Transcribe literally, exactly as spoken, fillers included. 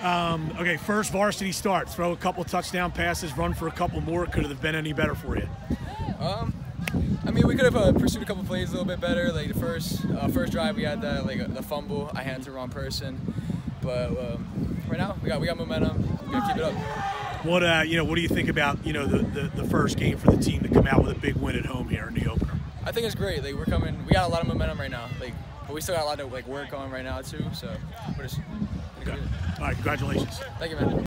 Um, okay, first varsity start. Throw a couple touchdown passes, run for a couple more. Could it have been any better for you? Um, I mean, we could have uh, pursued a couple plays a little bit better. Like the first uh, first drive, we had that like the fumble. I handed to the wrong person, but um, right now we got we got momentum. We gotta keep it up. What uh, you know? What do you think about you know the, the the first game for the team to come out with a big win at home here in the opener? I think it's great. Like we're coming. We got a lot of momentum right now. Like, but we still got a lot of like work on right now too. So we're just. Okay. All right. Congratulations. Thank you, man.